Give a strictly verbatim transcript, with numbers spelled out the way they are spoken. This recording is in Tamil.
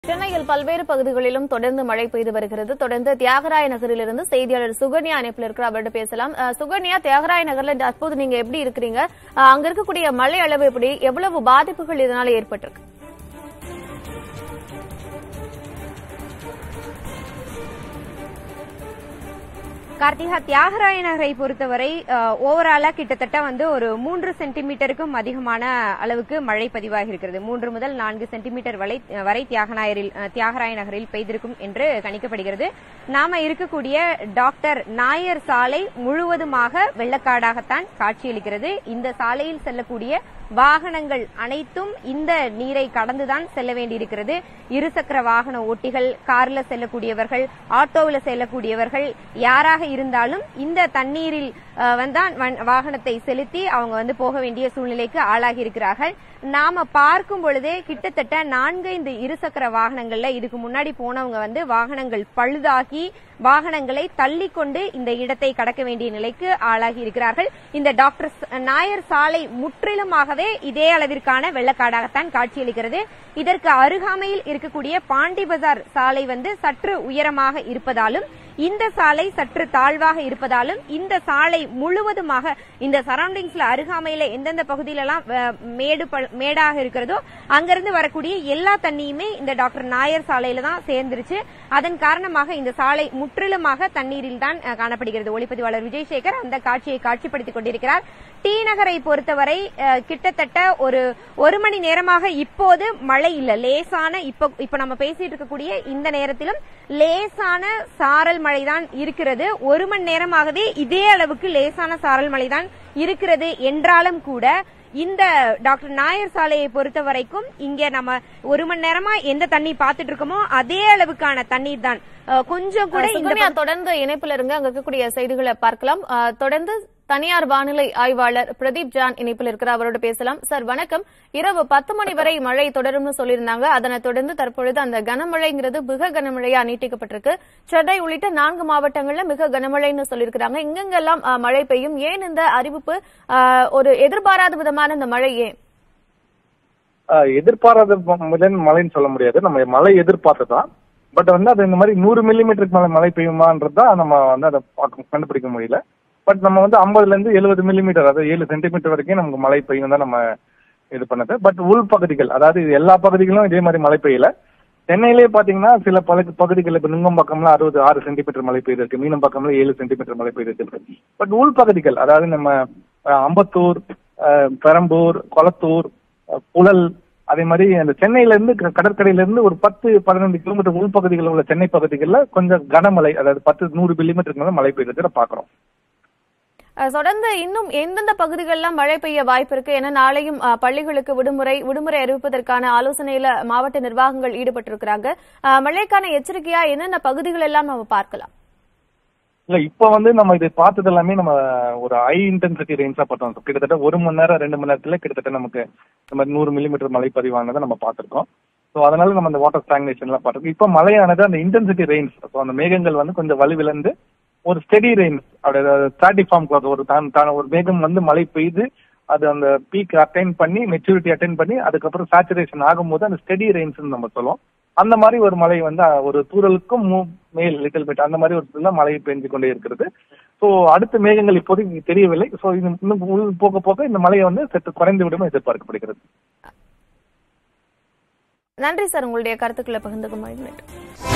சென்னையில் பல்வேறு பகுதிகளிலும் தொடர்ந்து மழை பெய்து வருகிறது. தொடர்ந்து தியாகராய நகரிலிருந்து செய்தியாளர் சுகன்யா இணைப்பில் இருக்கிற அவர்கிட்ட பேசலாம். சுகன்யா, தியாகராய நகர்ல தற்போது நீங்க எப்படி இருக்கிறீங்க? அங்க இருக்கக்கூடிய மழை அளவு எப்படி, எவ்வளவு பாதிப்புகள் இதனால ஏற்பட்டிருக்கு? கார்த்திகா, தியாகராய நகரை பொறுத்தவரை ஓவராலா கிட்டத்தட்ட வந்து ஒரு மூன்று சென்டிமீட்டருக்கும் அதிகமான அளவுக்கு மழை பதிவாகி இருக்கிறது. மூன்று முதல் நான்கு சென்டிமீட்டர் வரை தியாகராயரில் தியாகராய நகரில் பெய்திருக்கும் என்று கணிக்கப்படுகிறது. நாம இருக்கக்கூடிய டாக்டர் நாயர் சாலை முழுவதுமாக வெள்ளக்காடாகத்தான் காட்சியளிக்கிறது. இந்த சாலையில் செல்லக்கூடிய வாகனங்கள் அனைத்தும் இந்த நீரை கடந்துதான் செல்ல வேண்டியிருக்கிறது. இருசக்கர வாகன ஓட்டிகள், கார்ல செல்லக்கூடியவர்கள், ஆட்டோவில் செல்லக்கூடியவர்கள் யாராக இருந்தாலும் இந்த தண்ணீரில் வந்தான் வாகனத்தை செலுத்தி அவங்க வந்து போக வேண்டிய சூழ்நிலைக்கு ஆளாகி இருக்கிறார்கள். நாம பார்க்கும் பொழுதே கிட்டத்தட்ட நான்கைந்து இருசக்கர வாகனங்கள்ல இதுக்கு முன்னாடி போனவங்க வந்து வாகனங்கள் பழுதாகி வாகனங்களை தள்ளி கொண்டு இந்த இடத்தை கடக்க வேண்டிய நிலைக்கு ஆளாகி இருக்கிறார்கள். இந்த டாக்டர் நாயர் சாலை முற்றிலுமாகவே இதே அளவிற்கான வெள்ளக்காடாகத்தான் காட்சியளிக்கிறது. இதற்கு அருகாமையில் இருக்கக்கூடிய பாண்டி பஜார் சாலை வந்து சற்று உயரமாக இருப்பதாலும் இந்த சாலை சற்று தாழ்வாக இருப்பதாலும் இந்த சாலை முழுவதுமாக இந்த சரௌண்டிங்ஸ்ல அருகாமையில எந்தெந்த பகுதியிலெல்லாம் மேடு மேடாக இருக்கிறதோ அங்கிருந்து வரக்கூடிய எல்லா தண்ணியுமே இந்த டாக்டர் நாயர் சாலையில தான் சேர்ந்துருச்சு. அதன் காரணமாக இந்த சாலை முற்றிலுமாக தண்ணீரில் தான் காணப்படுகிறது. ஒளிப்பதிவாளர் விஜய்சேகர் அந்த காட்சியை காட்சிப்படுத்திக் கொண்டிருக்கிறார். டி நகரை பொறுத்தவரை கிட்டத்தட்ட ஒரு ஒரு மணி நேரமாக இப்போது மழை இல்ல, லேசான இப்ப இப்ப நம்ம பேசிட்டு இருக்கக்கூடிய இந்த நேரத்திலும் லேசான சாரல் மழைதான் இருக்கிறது. ஒரு மணி நேரமாகவே இதே அளவுக்கு லேசான சாரல் மழைதான் இருக்கிறது என்றாலும் கூட இந்த டாக்டர் நாயர் சாலையை பொறுத்த வரைக்கும் இங்க நம்ம ஒரு மணி நேரமா எந்த தண்ணி பாத்துட்டு இருக்கோமோ அதே அளவுக்கான தண்ணீர் தான். கொஞ்சம் கூட தொடர்ந்து இணைப்புல இருங்க, அங்க இருக்கக்கூடிய செய்திகளை பார்க்கலாம். தொடர்ந்து தனியார் வானிலை ஆய்வாளர் பிரதீப் ஜான் இணைப்பில் இருக்கிற அவரோட பேசலாம். சார் வணக்கம். இரவு பத்து மணி வரை மழை தொடரும்னு சொல்லியிருந்தாங்க. அதனை தொடர்ந்து தற்பொழுது அந்த கனமழைங்கிறது மிக கனமழையா நீட்டிக்கப்பட்டிருக்கு. சென்னை உள்ளிட்ட நான்கு மாவட்டங்கள்ல மிக கனமழைன்னு சொல்லியிருக்கிறாங்க. இங்கெங்கெல்லாம் மழை பெய்யும். ஏன் இந்த அறிவிப்பு? ஒரு எதிர்பாராத விதமான இந்த மழை ஏன்? எதிர்பாராத மழைன்னு சொல்ல முடியாது. நம்ம மழை எதிர்பார்த்ததான். பட் வந்து அது இந்த மாதிரி நூறு மில்லிமீட்டருக்கு மேல மழை பெய்யுமான்றதான் நம்ம வந்து அதை கண்டுபிடிக்க முடியல. பட் நம்ம வந்து ஐம்பதுல இருந்து எழுபது மில்லிமீட்டர், அதாவது ஏழு சென்டிமீட்டர் வரைக்கும் நமக்கு மழை பெய்யும் தான் நம்ம இது பண்ணது. பட் உள் பகுதிகள், அதாவது எல்லா பகுதிகளும் இதே மாதிரி மழை பெய்யல. சென்னையிலேயே பாத்தீங்கன்னா சில பல பகுதிகள் இப்ப நுங்கம்பாக்கம்ல அறுபது ஆறு சென்டிமீட்டர் மழை பெய்திருக்கு, மீனம்பாக்கம்ல ஏழு சென்டிமீட்டர் மழை பெய்திருக்கு. பட் உள் பகுதிகள், அதாவது நம்ம அம்பத்தூர், பெரம்பூர், கொளத்தூர், புழல், அதே மாதிரி அந்த சென்னையில இருந்து கடற்கரையில இருந்து ஒரு பத்து பதினைந்து கிலோமீட்டர் உள்பகுதிகளில் உள்ள சென்னை பகுதிகளில் கொஞ்சம் கனமழை, அதாவது பத்து நூறு மில்லிமீட்டருக்கு மேல மழை பெய்திருக்கிறத பாக்குறோம். தொடர்ந்து இன்னும் எந்தெந்த பகுதிகளெல்லாம் மழை பெய்ய வாய்ப்பு இருக்கு? ஏன்னா நாளையும் பள்ளிகளுக்கு விடுமுறை விடுமுறை அறிவிப்பதற்கான ஆலோசனையில மாவட்ட நிர்வாகங்கள் ஈடுபட்டிருக்கிறாங்க. மழைக்கான எச்சரிக்கையா என்னென்ன பகுதிகள் எல்லாம் நம்ம பார்க்கலாம்? இல்ல, இப்ப வந்து நம்ம இதை பார்த்தது எல்லாமே நம்ம ஒரு ஹை இன்டென்சிட்டி ரெயின்ஸா பார்த்தோம். கிட்டத்தட்ட ஒரு மணி நேரம் ரெண்டு மணி நேரத்துல கிட்டத்தட்ட நமக்கு நம்ம நூறு மில்லிமீட்டர் மழை பதிவானதை நம்ம பார்த்திருக்கோம். ஸோ அதனால நம்ம அந்த வாட்டர் ஸ்டாக்னேஷன் எல்லாம் பார்த்திருக்கோம். இப்ப மழையானது அந்த இன்டென்சிட்டி ரெயின்ஸ், ஸோ அந்த மேகங்கள் வந்து கொஞ்சம் வலுவிழந்து ஒரு ஸ்டெடி ரெயின்ஸ், ஸ்டாட்டிக் ஃபார்ம் ஒரு ஒரு மேகம் வந்து மழை பெய்து அது அந்த பீக் அட்டைன் பண்ணி மெச்சூரிட்டி அட்டைன் பண்ணி அதுக்கப்புறம் சேச்சுரேஷன் ஆகும்போது அந்த ஸ்டெடி ரெயின்ஸ் நம்ம சொல்லுவோம். அந்த மாதிரி ஒரு மழை வந்து ஒரு தூரலுக்கும் மேல் லிட்டில் பிட் அந்த மாதிரி ஒரு மழை பெஞ்சு கொண்டே இருக்கிறது. ஸோ அடுத்த மேகங்கள் இப்போதைக்கு தெரியவில்லை. ஸோ இன்னும் போக போக இந்த மழையை வந்து சற்று குறைந்து விடும் எதிர்பார்க்கப்படுகிறது. நன்றி சார், உங்களுடைய கருத்துக்களை பகிர்ந்துக்கும்.